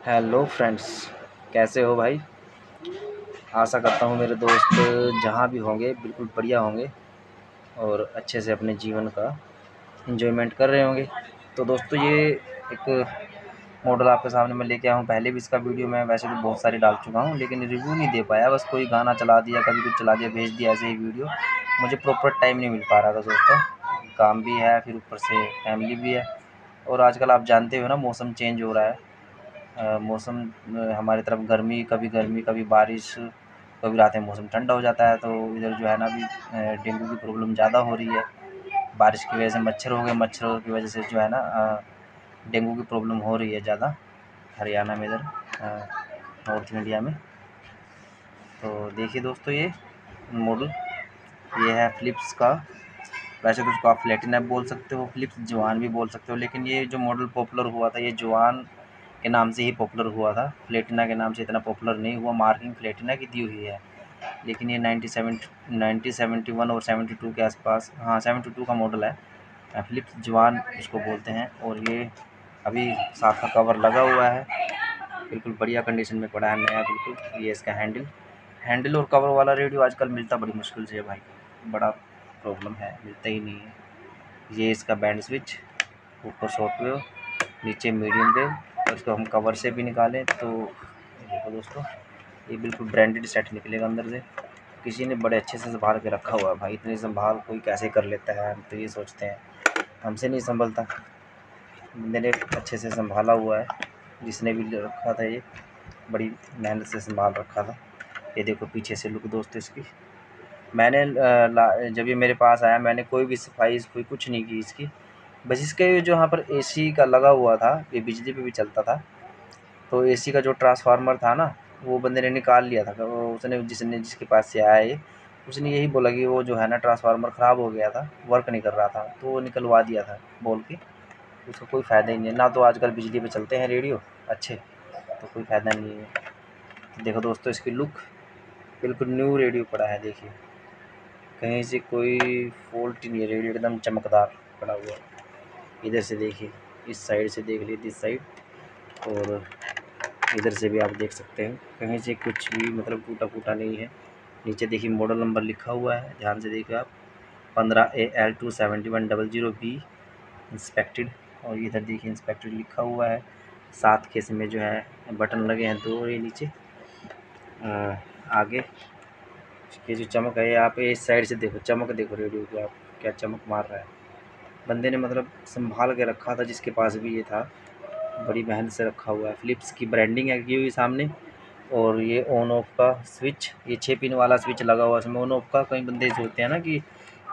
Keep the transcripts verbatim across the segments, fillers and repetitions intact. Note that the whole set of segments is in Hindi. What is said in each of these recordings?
हेलो फ्रेंड्स, कैसे हो भाई। आशा करता हूँ मेरे दोस्त जहाँ भी होंगे बिल्कुल बढ़िया होंगे और अच्छे से अपने जीवन का एंजॉयमेंट कर रहे होंगे। तो दोस्तों, ये एक मॉडल आपके सामने मैं लेके आया हूँ। पहले भी इसका वीडियो मैं वैसे तो बहुत सारी डाल चुका हूँ, लेकिन रिव्यू नहीं दे पाया। बस कोई गाना चला दिया, कभी कुछ चला दिया, भेज दिया ऐसे ही वीडियो। मुझे प्रॉपर टाइम नहीं मिल पा रहा था दोस्तों, काम भी है, फिर ऊपर से फैमिली भी है। और आजकल आप जानते हो ना, मौसम चेंज हो रहा है। अ, मौसम अ, हमारी तरफ गर्मी, कभी गर्मी कभी बारिश, कभी रात में मौसम ठंडा हो जाता है। तो इधर जो है ना अभी अ, डेंगू की प्रॉब्लम ज़्यादा हो रही है। बारिश की वजह से मच्छर हो गए, मच्छरों की वजह से जो है ना अ, डेंगू की प्रॉब्लम हो रही है ज़्यादा हरियाणा में, इधर अ, नॉर्थ इंडिया में। तो देखिए दोस्तों, ये मॉडल ये है फ़िलिप्स का। वैसे तो उसको आप प्लेटिना बोल सकते हो, फ़िलिप्स जवान भी बोल सकते हो, लेकिन ये जो मॉडल पॉपुलर हुआ था ये जवान के नाम से ही पॉपुलर हुआ था। प्लेटिना के नाम से इतना पॉपुलर नहीं हुआ। मार्किंग प्लेटिना की दी हुई है, लेकिन ये ninety seven ninety seventy one और सेवेंटी टू के आसपास, हाँ सेवेंटी टू का मॉडल है। फ़िलिप्स जवान इसको बोलते हैं। और ये अभी साथ का कवर लगा हुआ है, बिल्कुल बढ़िया कंडीशन में पड़ा है, नया बिल्कुल। ये इसका हैंडल हैंडल और कवर वाला रेडियो आजकल मिलता बड़ी मुश्किल से है भाई, बड़ा प्रॉब्लम है, मिलता ही नहीं है। ये इसका बैंड स्विच, ऊपर शॉर्ट वेव, नीचे मीडियम वेव। और इसको हम कवर से भी निकालें तो देखो दोस्तों, ये बिल्कुल ब्रांडेड सेट निकलेगा अंदर से। किसी ने बड़े अच्छे से संभाल के रखा हुआ है भाई। इतनी संभाल कोई कैसे कर लेता है, हम तो ये सोचते हैं, हमसे नहीं संभलता। बंदे ने अच्छे से संभाला हुआ है, जिसने भी रखा था ये बड़ी मेहनत से संभाल रखा था। ये देखो पीछे से लुक दोस्तों इसकी। मैंने जब ये मेरे पास आया, मैंने कोई भी सफाई कोई कुछ नहीं की इसकी। बस इसके जो यहाँ पर एसी का लगा हुआ था, ये बिजली पे भी चलता था। तो एसी का जो ट्रांसफार्मर था ना, वो बंदे ने निकाल लिया था। उसने जिसने जिसके पास से आया ये, उसने यही बोला कि वो जो है ना ट्रांसफार्मर ख़राब हो गया था, वर्क नहीं कर रहा था, तो वो निकलवा दिया था बोल के। उसका कोई फ़ायदा ही नहीं है ना। तो आजकल बिजली पे चलते हैं रेडियो अच्छे, तो कोई फ़ायदा नहीं है। देखो दोस्तों, इसकी लुक बिल्कुल न्यू रेडियो पड़ा है। देखिए कहीं से कोई फॉल्ट ही नहीं है, रेडियो एकदम चमकदार पड़ा हुआ है। इधर से देखिए, इस साइड से देख लीजिए, इस साइड, और इधर से भी आप देख सकते हैं, कहीं से कुछ भी मतलब टूटा फूटा नहीं है। नीचे देखिए मॉडल नंबर लिखा हुआ है, ध्यान से देखिए आप, पंद्रह A L two seventy one double zero B inspected. और इधर देखिए इंस्पेक्टेड लिखा हुआ है। सात केस में जो है बटन लगे हैं दो, और ये नीचे आ, आगे ये जो चमक है, आप इस साइड से देखो, चमक देखो रेडियो की, आप क्या चमक मार रहा है। बंदे ने मतलब संभाल के रखा था, जिसके पास भी ये था, बड़ी मेहनत से रखा हुआ है। फ़िलिप्स की ब्रांडिंग है की हुई सामने। और ये ऑन ऑफ का स्विच, ये छः पिन वाला स्विच लगा हुआ है इसमें, ऑन ऑफ का। कई बंदे सोचते हैं ना कि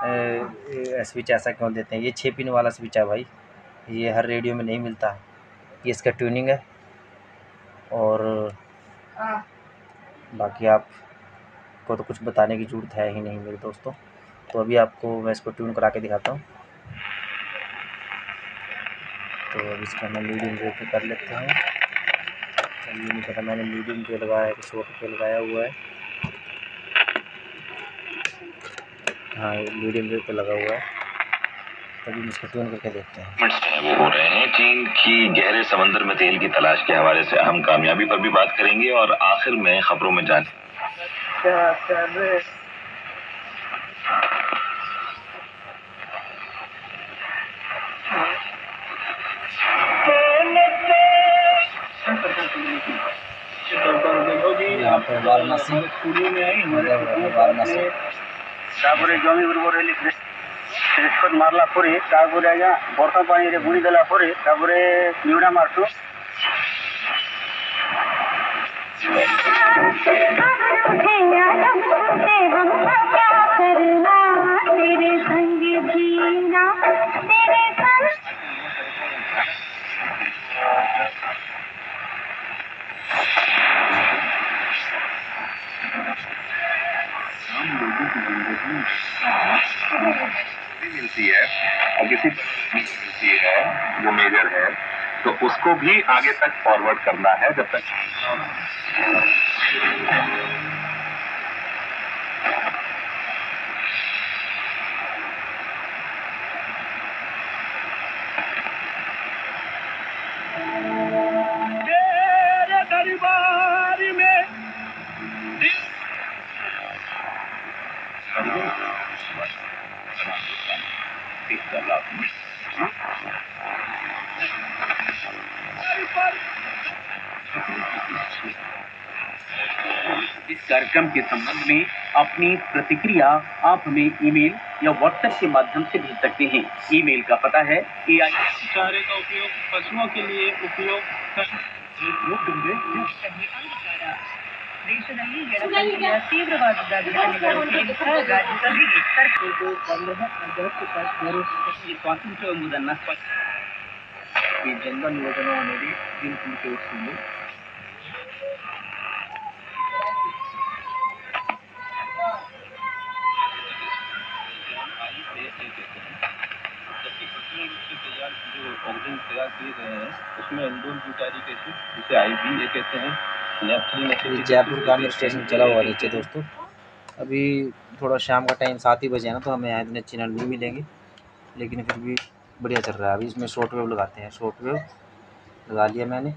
स्विच ऐसा क्यों देते हैं, ये छः पिन वाला स्विच है भाई, ये हर रेडियो में नहीं मिलता। ये इसका ट्यूनिंग है। और बाकी आप को तो कुछ बताने की ज़रूरत है ही नहीं मेरे दोस्तों। तो अभी आपको मैं इसको ट्यून करा के दिखाता हूँ। तो अब इसका मैं मीडियम रेट पे कर लेते हैं। ये नहीं पता मैंने मीडियम पे लगाया है कि शॉर्ट पे लगाया हुआ है। हाँ, ये मीडियम रेट पे लगा हुआ है। तभी इसको ट्यून करके देखते हैं। वो हो रहे हैं चीन की गहरे समंदर में तेल की तलाश के हवाले से अहम कामयाबी पर भी बात करेंगे, और आखिर में खबरों में जाने क्या कर रहे यहाँ पे वाराणसी, वाराणसी ତାପରେ ଜମି ଉର୍ବର ହେଲେ ରେସ୍କଟ୍ ମାରଲା ପରେ ତାପରେ ଆଜ୍ଞା ବର୍ଷା ପାଣିରେ ବୁଣି ଦେଲା ପରେ ତାପରେ ନିଉଡ଼ା ମାରଛୁ। मिलती है और किसी मिलती है जो मेजर है, तो उसको भी आगे तक फॉरवर्ड करना है जब तक इस कार्यक्रम के संबंध में अपनी प्रतिक्रिया आप हमें ईमेल या व्हाट्सएप के माध्यम से भेज सकते हैं। ईमेल का पता है ए आई चारे का उपयोग पशुओं के लिए उपयोग ದೇಶದಲ್ಲಿ ಜನಸಂಖ್ಯೆಯ ತೀವ್ರವಾದ ಘಟನೆಗಳು ರಾಜ್ಯದಲ್ಲಿ స్వాతంత్రం ಎಂಬುದನ್ನು ఈ జన్ధన్ యోజన అనేది దీని కిందకి వస్తుంది। जो ऑक्सीजन तैयार किए गए हैं उसमें इंडोल ब्यूटारिक एसिड जिसे आई बी ए कहते हैं। जयपुर गांधी स्टेशन चला हुआ नीचे दोस्तों। अभी थोड़ा शाम का टाइम सात ही बजे है ना, तो हमें यहाँ इतने चैनल नहीं मिलेंगे, लेकिन फिर भी बढ़िया चल रहा है। अभी इसमें शॉर्ट वेव लगाते हैं। शॉर्ट वेव लगा लिया मैंने।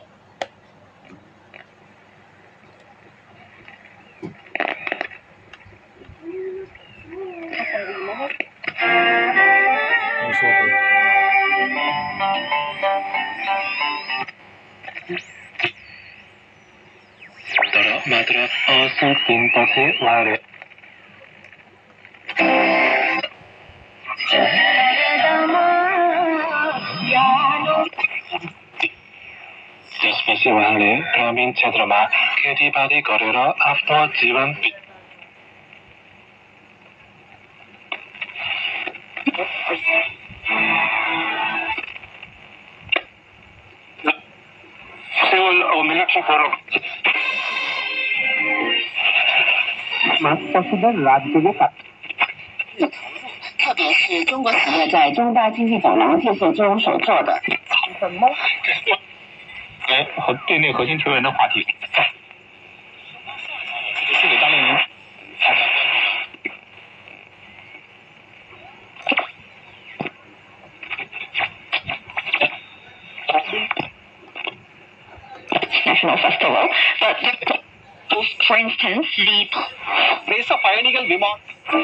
शॉर्ट वेव मात्र असंकीर्णताचे वाढे त्यसपछि उहाँले ग्रामीण क्षेत्रमा खेतीबारी गरेर आफ्नो जीवन सेवल और मिलिट्री फोरम पशुधन राज्य में 特别是中国企业在中大经济走廊建设中所做的什么？和对内核心球员的话题。是给大连人。National Festival, but for instance, the தேச பயணிகள் விமானம்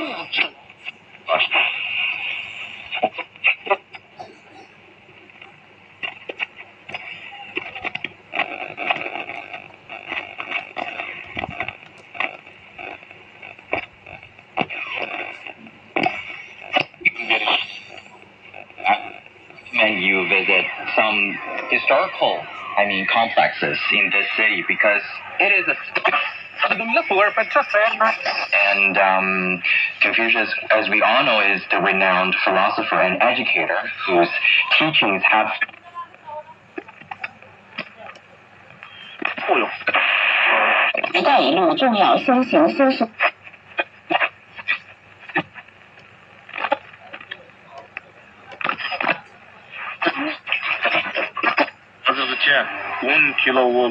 and you visit some historical, I mean, complexes in this city because it is a and um, Confucius, as we all know, is the renowned philosopher and educator whose teachings have 一带一路重要先行搜索。one kilowatt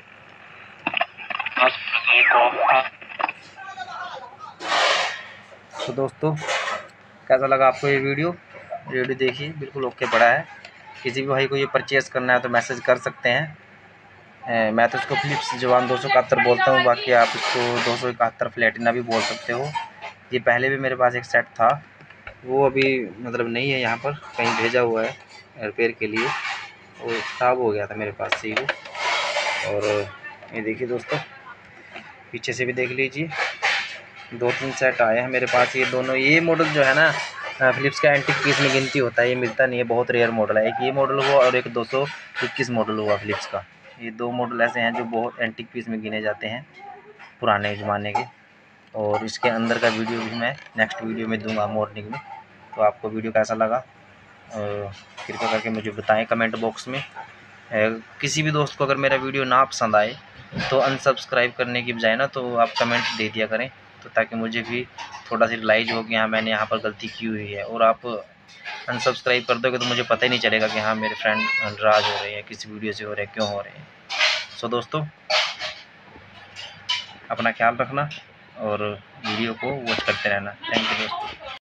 तो दोस्तों कैसा लगा आपको ये वीडियो वीडियो देखिए, बिल्कुल ओके पड़ा है। किसी भी भाई को ये परचेज़ करना है तो मैसेज कर सकते हैं। ए, मैं तो इसको फिलिप्स जवान दो सौ इकहत्तर बोलता हूँ, बाकी आप इसको दो सौ इकहत्तर प्लेटिना भी बोल सकते हो। ये पहले भी मेरे पास एक सेट था, वो अभी मतलब नहीं है, यहाँ पर कहीं भेजा हुआ है रिपेयर के लिए, वो खराब हो गया था मेरे पास से वो। और ये देखिए दोस्तों, पीछे से भी देख लीजिए, दो तीन सेट आए हैं मेरे पास। ये दोनों, ये मॉडल जो है ना फिलिप्स का एंटीक पीस में गिनती होता है, ये मिलता नहीं है, बहुत रेयर मॉडल है। एक ये मॉडल हुआ और एक दो सौ इक्कीस मॉडल हुआ फिलिप्स का। ये दो मॉडल ऐसे हैं जो बहुत एंटीक पीस में गिने जाते हैं, पुराने ज़माने के। और इसके अंदर का वीडियो भी मैं नेक्स्ट वीडियो में दूंगा मॉर्निंग में। तो आपको वीडियो कैसा लगा कृपया करके मुझे बताएं कमेंट बॉक्स में। किसी भी दोस्त को अगर मेरा वीडियो ना पसंद आए तो अनसब्सक्राइब करने की बजाय ना तो आप कमेंट दे दिया करें, तो ताकि मुझे भी थोड़ा सा रियलाइज हो कि हाँ मैंने यहाँ पर गलती की हुई है। और आप अनसब्सक्राइब कर दोगे तो मुझे पता ही नहीं चलेगा कि हाँ मेरे फ्रेंड नाराज़ हो रहे हैं, किस वीडियो से हो रहे हैं, क्यों हो रहे हैं। सो दोस्तों अपना ख्याल रखना और वीडियो को वॉच करते रहना। थैंक यू दोस्तों।